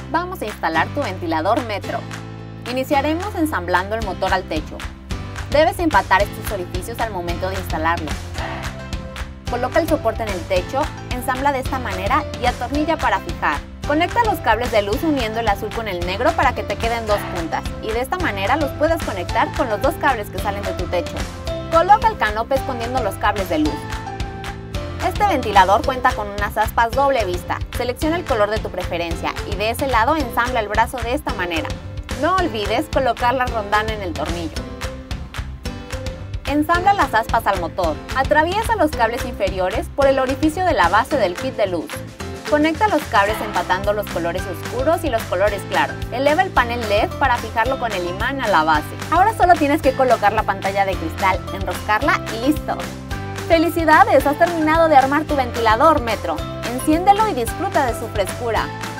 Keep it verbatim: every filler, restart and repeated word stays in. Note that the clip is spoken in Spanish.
Vamos a instalar tu ventilador Metro. Iniciaremos ensamblando el motor al techo. Debes empatar estos orificios al momento de instalarlo. Coloca el soporte en el techo, ensambla de esta manera y atornilla para fijar. Conecta los cables de luz uniendo el azul con el negro para que te queden dos puntas y de esta manera los puedas conectar con los dos cables que salen de tu techo. Coloca el canope escondiendo los cables de luz. Este ventilador cuenta con unas aspas doble vista. Selecciona el color de tu preferencia y de ese lado ensambla el brazo de esta manera. No olvides colocar la rondana en el tornillo. Ensambla las aspas al motor. Atraviesa los cables inferiores por el orificio de la base del kit de luz. Conecta los cables empatando los colores oscuros y los colores claros. Eleva el panel L E D para fijarlo con el imán a la base. Ahora solo tienes que colocar la pantalla de cristal, enroscarla y listo. ¡Felicidades! Has terminado de armar tu ventilador Metro. Enciéndelo y disfruta de su frescura.